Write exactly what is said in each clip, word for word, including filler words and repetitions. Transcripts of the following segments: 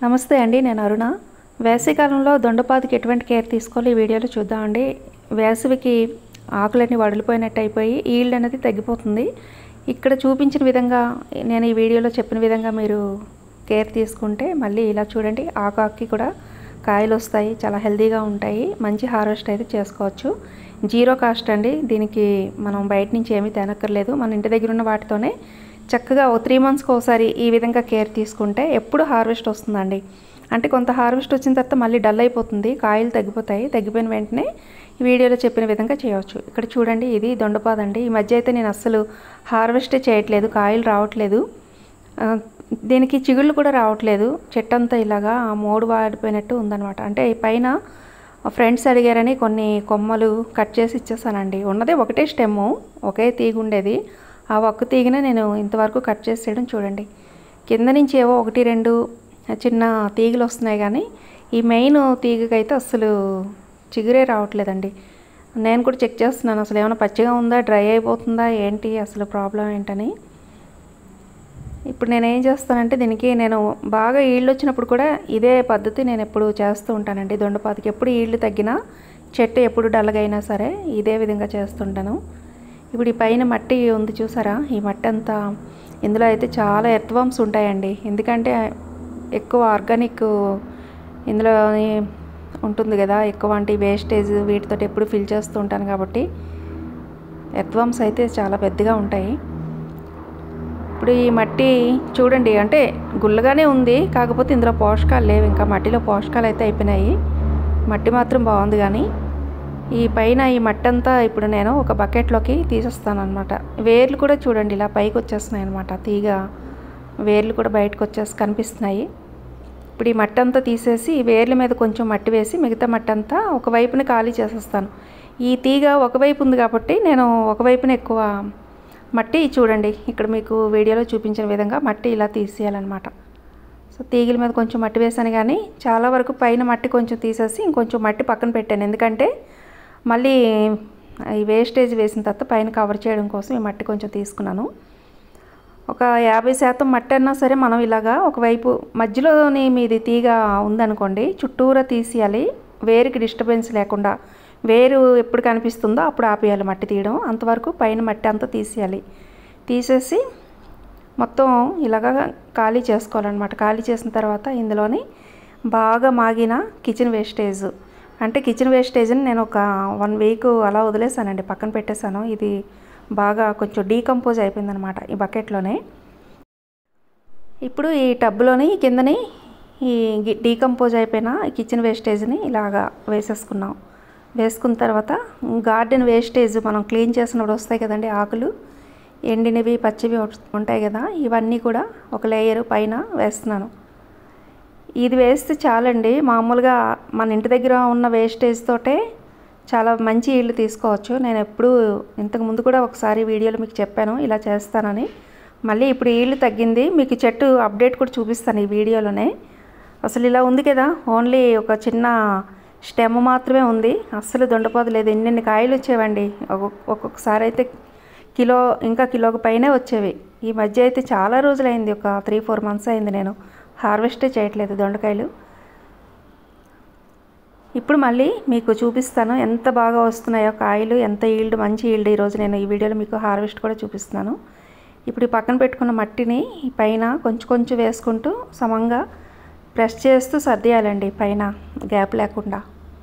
నమస్తే అండి, నేను అరుణ. వేసవికాలంలో దొండపాదికి ఎటువంటి కేర్ తీసుకోవాలి ఈ వీడియోలో చూద్దామండి. వేసవికి ఆకులన్నీ వడిలిపోయినట్టు అయిపోయి ఈల్డ్ అనేది తగ్గిపోతుంది. ఇక్కడ చూపించిన విధంగా నేను ఈ వీడియోలో చెప్పిన విధంగా మీరు కేర్ తీసుకుంటే మళ్ళీ ఇలా చూడండి, ఆకు ఆకుకి కూడా కాయలు వస్తాయి, చాలా హెల్తీగా ఉంటాయి, మంచి హార్వెస్ట్ అయితే చేసుకోవచ్చు. జీరో కాస్ట్ అండి, దీనికి మనం బయట నుంచి ఏమీ తేనక్కర్లేదు. మన ఇంటి దగ్గర ఉన్న వాటితోనే చక్కగా ఓ త్రీ మంత్స్కి ఒకసారి ఈ విధంగా కేర్ తీసుకుంటే ఎప్పుడు హార్వెస్ట్ వస్తుందండి. అంటే కొంత హార్వెస్ట్ వచ్చిన తర్వాత మళ్ళీ డల్ అయిపోతుంది, కాయలు తగ్గిపోతాయి. తగ్గిపోయిన వెంటనే ఈ వీడియోలో చెప్పిన విధంగా చేయవచ్చు. ఇక్కడ చూడండి, ఇది దొండపాదండి. ఈ మధ్య అయితే నేను అస్సలు హార్వెస్టే చేయట్లేదు, కాయలు రావట్లేదు, దీనికి చిగుళ్ళు కూడా రావట్లేదు. చెట్టు అంతా ఇలాగా మోడు వాడిపోయినట్టు ఉందన్నమాట. అంటే పైన ఫ్రెండ్స్ అడిగారని కొన్ని కొమ్మలు కట్ చేసి ఇచ్చేసానండి. ఉన్నదే ఒకటే స్టెమ్ము, ఒకే తీగ ఉండేది. ఆ ఒక్క తీగనే నేను ఇంతవరకు కట్ చేసేయడం చూడండి. కింద నుంచి ఏవో ఒకటి రెండు చిన్న తీగలు వస్తున్నాయి, కానీ ఈ మెయిన్ తీగకైతే అసలు చిగురే రావట్లేదండి. నేను కూడా చెక్ చేస్తున్నాను, అసలు ఏమైనా పచ్చిగా ఉందా, డ్రై అయిపోతుందా ఏంటి, అసలు ప్రాబ్లం ఏంటని. ఇప్పుడు నేను ఏం చేస్తానంటే, దీనికి నేను బాగా ఈళ్ళు వచ్చినప్పుడు కూడా ఇదే పద్ధతి నేను ఎప్పుడు చేస్తూ ఉంటానండి. దొండపాతికి ఎప్పుడు ఈళ్ళు తగ్గినా, చెట్టు ఎప్పుడు డల్గా అయినా సరే ఇదే విధంగా చేస్తుంటాను. ఇప్పుడు ఈ పైన మట్టి ఉంది చూసారా, ఈ మట్టి అంతా ఇందులో అయితే చాలా ఎర్త్వామ్స్ ఉంటాయండి. ఎందుకంటే ఎక్కువ ఆర్గానిక్ ఇందులో ఉంటుంది కదా, ఎక్కువ అంటే వేస్టేజ్ వీటితో ఎప్పుడు ఫిల్ చేస్తూ ఉంటాను కాబట్టి ఎర్త్వామ్స్ అయితే చాలా పెద్దగా ఉంటాయి. ఇప్పుడు ఈ మట్టి చూడండి, అంటే గుల్లగానే ఉంది, కాకపోతే ఇందులో పోషకాలు లేవు, ఇంకా మట్టిలో పోషకాలు అయితే అయిపోయినాయి. మట్టి మాత్రం బాగుంది, కానీ ఈ పైన ఈ మట్టి అంతా ఇప్పుడు నేను ఒక బకెట్లోకి తీసేస్తాను అనమాట. వేర్లు కూడా చూడండి ఇలా పైకి వచ్చేస్తున్నాయి అనమాట, తీగ వేర్లు కూడా బయటకు వచ్చేసి కనిపిస్తున్నాయి. ఇప్పుడు ఈ మట్టి అంతా తీసేసి వేర్ల మీద కొంచెం మట్టి వేసి మిగతా మట్టి అంతా ఒకవైపున ఖాళీ చేసేస్తాను. ఈ తీగ ఒకవైపు ఉంది కాబట్టి నేను ఒకవైపున ఎక్కువ మట్టి చూడండి, ఇక్కడ మీకు వీడియోలో చూపించిన విధంగా మట్టి ఇలా తీసేయాలన్నమాట. సో తీగల మీద కొంచెం మట్టి వేసాను, కానీ చాలా వరకు పైన మట్టి కొంచెం తీసేసి ఇంకొంచెం మట్టి పక్కన పెట్టాను. ఎందుకంటే మళ్ళీ ఈ వేస్టేజ్ వేసిన తర్వాత పైన కవర్ చేయడం కోసం ఈ మట్టి కొంచెం తీసుకున్నాను. ఒక యాభై శాతం మట్టి అన్నా సరే మనం ఇలాగా ఒకవైపు మధ్యలోని మీది తీగ ఉందనుకోండి, చుట్టూరా తీసేయాలి, వేరుకి డిస్టర్బెన్స్ లేకుండా. వేరు ఎప్పుడు కనిపిస్తుందో అప్పుడు ఆపేయాలి మట్టి తీయడం, అంతవరకు పైన మట్టి అంతా తీసేయాలి. తీసేసి మొత్తం ఇలాగా ఖాళీ చేసుకోవాలన్నమాట. ఖాళీ చేసిన తర్వాత ఇందులోని బాగా మాగిన కిచెన్ వేస్టేజ్, అంటే కిచెన్ వేస్టేజ్ని నేను ఒక వన్ వీక్ అలా వదిలేసానండి, పక్కన పెట్టేశాను. ఇది బాగా కొంచెం డీకంపోజ్ అయిపోయిందనమాట ఈ బకెట్లోనే. ఇప్పుడు ఈ టబ్లోని కిందని ఈ డీకంపోజ్ అయిపోయిన కిచెన్ వేస్టేజ్ని ఇలాగా వేసేసుకున్నాం. వేసుకున్న తర్వాత గార్డెన్ వేస్టేజ్ మనం క్లీన్ చేసినప్పుడు వస్తాయి కదండి ఆకులు, ఎండినవి పచ్చివి ఉంటాయి కదా, ఇవన్నీ కూడా ఒక లేయరు పైన వేస్తున్నాను. ఇది వేస్తే చాలండి, మామూలుగా మన ఇంటి దగ్గర ఉన్న వేస్టేజ్ తోటే చాలా మంచి ఈల్డ్ తీసుకోవచ్చు. నేను ఎప్పుడు ఇంతకుముందు కూడా ఒకసారి వీడియోలో మీకు చెప్పాను ఇలా చేస్తానని. మళ్ళీ ఇప్పుడు ఈల్డ్ తగ్గింది, మీకు చెట్టు అప్డేట్ కూడా చూపిస్తాను ఈ వీడియోలోనే. అసలు ఇలా ఉంది కదా, ఓన్లీ ఒక చిన్న స్టెమ్ మాత్రమే ఉంది, అస్సలు దొండపాదు లేదు. ఎన్నెన్ని కాయలు వచ్చేవండి, ఒక్కొక్కసారి అయితే కిలో ఇంకా కిలోకి పైనే వచ్చేవి. ఈ మధ్య అయితే చాలా రోజులైంది, ఒక త్రీ ఫోర్ మంత్స్ అయింది నేను హార్వెస్టే చేయట్లేదు దొండకాయలు. ఇప్పుడు మళ్ళీ మీకు చూపిస్తాను ఎంత బాగా వస్తున్నాయో కాయలు, ఎంత ఈల్డ్, మంచి ఈల్డ్. ఈరోజు నేను ఈ వీడియోలో మీకు హార్వెస్ట్ కూడా చూపిస్తున్నాను. ఇప్పుడు ఈ పక్కన పెట్టుకున్న మట్టిని ఈ పైన కొంచెం కొంచెం వేసుకుంటూ సమంగా ప్రెస్ చేస్తూ సర్దేయాలండి, పైన గ్యాప్ లేకుండా.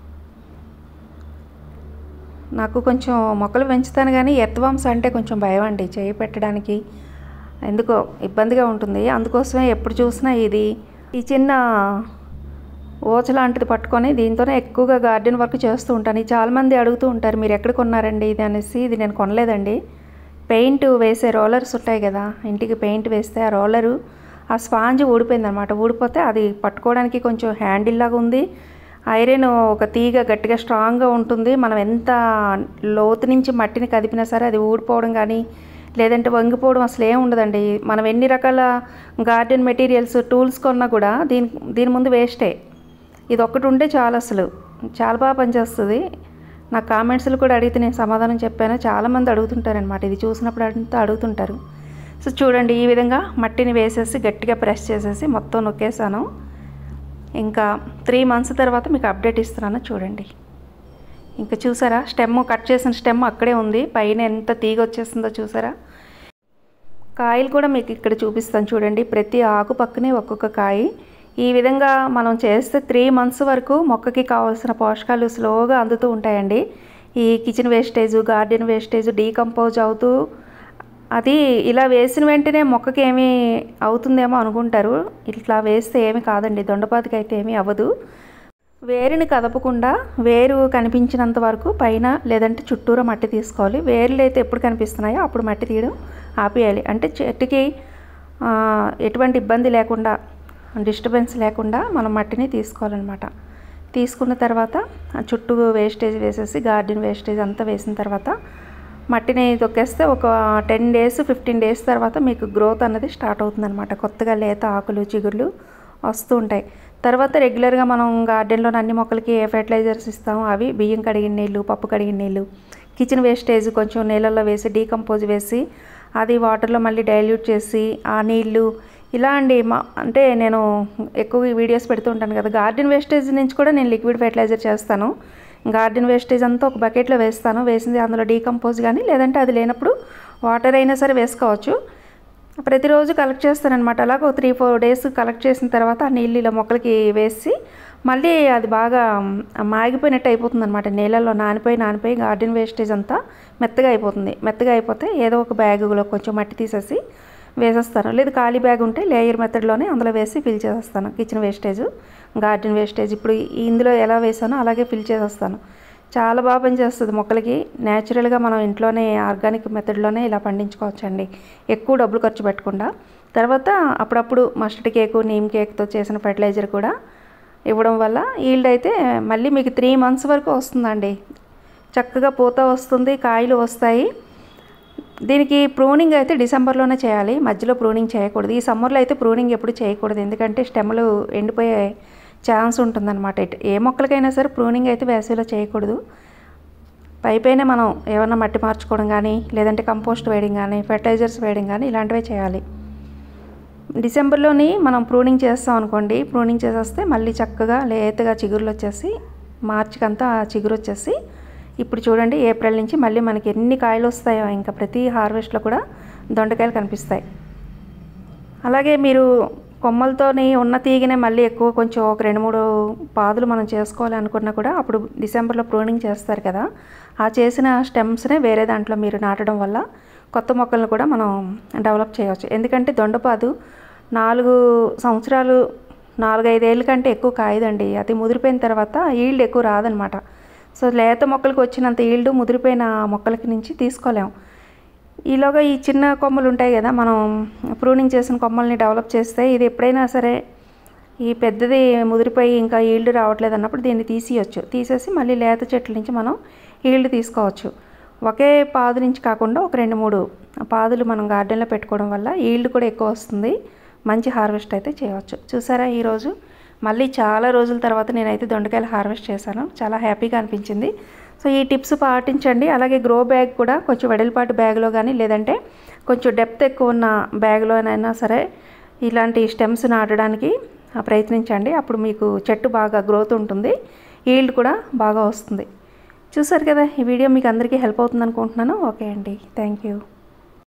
నాకు కొంచెం మొక్కలు పెంచుతాను, కానీ ఎర్త్వామ్స్ అంటే కొంచెం భయం అండి చేయి పెట్టడానికి, ఎందుకో ఇబ్బందిగా ఉంటుంది. అందుకోసమే ఎప్పుడు చూసినా ఇది ఈ చిన్న ఓచ లాంటిది పట్టుకొని దీంతోనే ఎక్కువగా గార్డెన్ వర్క్ చేస్తూ ఉంటాను. చాలామంది అడుగుతూ ఉంటారు, మీరు ఎక్కడ కొన్నారండి ఇది అనేసి. ఇది నేను కొనలేదండి, పెయింట్ వేసే రోలర్స్ ఉంటాయి కదా, ఇంటికి పెయింట్ వేస్తే ఆ రోలరు ఆ స్పాంజ్ ఊడిపోయింది అనమాట. ఊడిపోతే అది పట్టుకోవడానికి కొంచెం హ్యాండిల్ లాగా ఉంది. ఐరన్ ఒక తీగ గట్టిగా స్ట్రాంగ్గా ఉంటుంది, మనం ఎంత లోతు నుంచి మట్టిని కదిపినా సరే అది ఊడిపోవడం కానీ లేదంటే వంగిపోవడం అసలు ఏం ఉండదండి. మనం ఎన్ని రకాల గార్డెన్ మెటీరియల్స్ టూల్స్ కొన్నా కూడా దీని దీని ముందు వేస్టే. ఇది ఒక్కటి ఉంటే చాలా, అసలు చాలా బాగా పనిచేస్తుంది. నా కామెంట్స్లో కూడా అడిగితే నేను సమాధానం చెప్పాను, చాలామంది అడుగుతుంటారనమాట, ఇది చూసినప్పుడు అంతా అడుగుతుంటారు. సో చూడండి, ఈ విధంగా మట్టిని వేసేసి గట్టిగా ప్రెస్ చేసేసి మొత్తం నొక్కేసాను. ఇంకా త్రీ మంత్స్ తర్వాత మీకు అప్డేట్ ఇస్తున్నాను చూడండి. ఇంకా చూసారా స్టెమ్ కట్ చేసిన స్టెమ్ అక్కడే ఉంది, పైన ఎంత తీగ వచ్చేస్తుందో చూసారా. కాయలు కూడా మీకు ఇక్కడ చూపిస్తాను చూడండి, ప్రతి ఆకు పక్కనే ఒక్కొక్క కాయ. ఈ విధంగా మనం చేస్తే త్రీ మంత్స్ వరకు మొక్కకి కావాల్సిన పోషకాలు స్లోగా అందుతూ ఉంటాయండి. ఈ kitchen wastage, garden wastage decompose అవుతూ, అది ఇలా వేసిన వెంటనే మొక్కకి ఏమీ అవుతుందేమో అనుకుంటారు. ఇట్లా వేస్తే ఏమి కాదండి, దొండపాతికి అయితే ఏమీ అవ్వదు. వేరుని కదపకుండా వేరు కనిపించినంత వరకు పైన లేదంటే చుట్టూరా మట్టి తీసుకోవాలి. వేర్లు అయితే ఎప్పుడు కనిపిస్తున్నాయో అప్పుడు మట్టి తీయడం ఆపేయాలి. అంటే చెట్టుకి ఎటువంటి ఇబ్బంది లేకుండా, డిస్టర్బెన్స్ లేకుండా మనం మట్టిని తీసుకోవాలన్నమాట. తీసుకున్న తర్వాత చుట్టూ వేస్టేజ్ వేసేసి, గార్డెన్ వేస్టేజ్ అంతా వేసిన తర్వాత మట్టిని తొక్కేస్తే ఒక టెన్ డేస్ ఫిఫ్టీన్ డేస్ తర్వాత మీకు గ్రోత్ అన్నది స్టార్ట్ అవుతుందన్నమాట. కొత్తగా లేత ఆకులు చిగుర్లు వస్తూ ఉంటాయి. తర్వాత రెగ్యులర్గా మనం గార్డెన్లో అన్ని మొక్కలకి ఏ ఫెర్టిలైజర్స్ ఇస్తామో అవి బియ్యం కడిగిన నీళ్ళు, పప్పు కడిగిన నీళ్ళు, కిచెన్ వేస్టేజ్ కొంచెం నీళ్ళల్లో వేసి డీకంపోజ్ వేసి అది వాటర్లో మళ్ళీ డైల్యూట్ చేసి ఆ నీళ్ళు ఇలా అండి. మా అంటే నేను ఎక్కువ వీడియోస్ పెడుతూ ఉంటాను కదా, గార్డెన్ వేస్టేజ్ నుంచి కూడా నేను లిక్విడ్ ఫెర్టిలైజర్ చేస్తాను. గార్డెన్ వేస్టేజ్ అంతా ఒక బకెట్లో వేస్తాను, వేసింది అందులో డీకంపోజ్ కానీ లేదంటే అది లేనప్పుడు వాటర్ అయినా సరే వేసుకోవచ్చు. ప్రతిరోజు కలెక్ట్ చేస్తానన్నమాట. అలాగ ఒక త్రీ ఫోర్ డేస్ కలెక్ట్ చేసిన తర్వాత ఆ నీళ్ళు ఇలా మొక్కలకి వేసి మళ్ళీ అది బాగా మాగిపోయినట్టు అయిపోతుంది అనమాట. నీళ్ళల్లో నానిపోయి నానిపోయి గార్డెన్ వేస్టేజ్ అంతా మెత్తగా అయిపోతుంది. మెత్తగా అయిపోతే ఏదో ఒక బ్యాగులో కొంచెం మట్టి తీసేసి వేసేస్తాను. లేదు ఖాళీ బ్యాగ్ ఉంటే లేయర్ మెథడ్లోనే అందులో వేసి ఫిల్ చేసేస్తాను. కిచెన్ వేస్టేజ్, గార్డెన్ వేస్టేజ్ ఇప్పుడు ఇందులో ఎలా వేసానో అలాగే ఫిల్ చేసేస్తాను. చాలా బాగా పనిచేస్తుంది మొక్కలకి. న్యాచురల్గా మనం ఇంట్లోనే ఆర్గానిక్ మెథడ్లోనే ఇలా పండించుకోవచ్చండి, ఎక్కువ డబ్బులు ఖర్చు పెట్టకుండా. తర్వాత అప్పుడప్పుడు మస్టర్డ్ కేకు, నీమ్ కేక్తో చేసిన ఫెర్టిలైజర్ కూడా ఇవ్వడం వల్ల ఈల్డ్ అయితే మళ్ళీ మీకు త్రీ మంత్స్ వరకు వస్తుందండి. చక్కగా పూత వస్తుంది, కాయలు వస్తాయి. దీనికి ప్రూనింగ్ అయితే డిసెంబర్లోనే చేయాలి, మధ్యలో ప్రూనింగ్ చేయకూడదు. ఈ సమ్మర్లో అయితే ప్రూనింగ్ ఎప్పుడు చేయకూడదు, ఎందుకంటే స్టెమ్లు ఎండిపోయే ఛాన్స్ ఉంటుందన్నమాట. ఏ మొక్కలకైనా సరే ప్రూనింగ్ అయితే వేసవిలో చేయకూడదు. పైపైనే మనం ఏమన్నా మట్టి మార్చుకోవడం కానీ లేదంటే కంపోస్ట్ వేయడం కానీ ఫెర్టిలైజర్స్ వేయడం కానీ ఇలాంటివే చేయాలి. డిసెంబర్లోని మనం ప్రూనింగ్ చేస్తాం అనుకోండి, ప్రూనింగ్ చేసేస్తే మళ్ళీ చక్కగా లేతగా చిగురులు వచ్చేసి మార్చికి అంతా చిగురు వచ్చేసి ఇప్పుడు చూడండి ఏప్రిల్ నుంచి మళ్ళీ మనకి ఎన్ని కాయలు వస్తాయో, ఇంకా ప్రతి హార్వెస్ట్లో కూడా దొండకాయలు కనిపిస్తాయి. అలాగే మీరు కొమ్మలతోని ఉన్న తీగనే మళ్ళీ ఎక్కువ కొంచెం ఒక రెండు మూడు పాదులు మనం చేసుకోవాలి అనుకున్నా కూడా అప్పుడు డిసెంబర్లో ప్రూనింగ్ చేస్తారు కదా, ఆ చేసిన స్టెమ్స్నే వేరే దాంట్లో మీరు నాటడం వల్ల కొత్త మొక్కలను కూడా మనం డెవలప్ చేయవచ్చు. ఎందుకంటే దొండపాదు నాలుగు సంవత్సరాలు నాలుగైదేళ్ళ కంటే ఎక్కువ కాయదండి. అది ముదిరిపోయిన తర్వాత ఈల్డ్ ఎక్కువ రాదనమాట. సో లేత మొక్కలకు వచ్చినంత ఈల్డ్ ముదిరిపోయిన మొక్కలకి నుంచి తీసుకోలేము. ఈలోగా ఈ చిన్న కొమ్మలు ఉంటాయి కదా, మనం ప్రూనింగ్ చేసిన కొమ్మల్ని డెవలప్ చేస్తే ఇది ఎప్పుడైనా సరే ఈ పెద్దది ముదిరిపోయి ఇంకా ఈల్డ్ రావట్లేదు అన్నప్పుడు దీన్ని తీసేయచ్చు. తీసేసి మళ్ళీ లేత చెట్ల నుంచి మనం ఈల్డ్ తీసుకోవచ్చు. ఒకే పాదు నుంచి కాకుండా ఒక రెండు మూడు పాదులు మనం గార్డెన్లో పెట్టుకోవడం వల్ల ఈల్డ్ కూడా ఎక్కువ వస్తుంది, మంచి హార్వెస్ట్ అయితే చేయవచ్చు. చూసారా ఈరోజు మళ్ళీ చాలా రోజుల తర్వాత నేనైతే దొండకాయలు హార్వెస్ట్ చేశాను, చాలా హ్యాపీగా అనిపించింది. సో ఈ టిప్స్ పాటించండి. అలాగే గ్రో బ్యాగ్ కూడా కొంచెం వెడల్పాటు బ్యాగ్లో కానీ లేదంటే కొంచెం డెప్త్ ఎక్కువ ఉన్న బ్యాగ్లోనైనా సరే ఇలాంటి స్టెమ్స్ నాటడానికి ప్రయత్నించండి. అప్పుడు మీకు చెట్టు బాగా గ్రోత్ ఉంటుంది, ఈల్డ్ కూడా బాగా వస్తుంది. చూసారు కదా, ఈ వీడియో మీకు అందరికీ హెల్ప్ అవుతుంది అనుకుంటున్నాను. ఓకే అండి, థ్యాంక్ యూ.